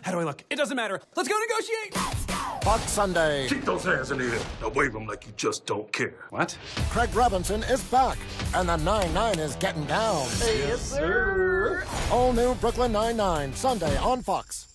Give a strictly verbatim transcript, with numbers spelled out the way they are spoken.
How do I look? It doesn't matter. Let's go negotiate! Fox Sunday. Keep those hands in the air. Now wave them like you just don't care. What? Craig Robinson is back, and the nine nine is getting down. Yes, sir. All new Brooklyn Nine-Nine, Sunday on Fox.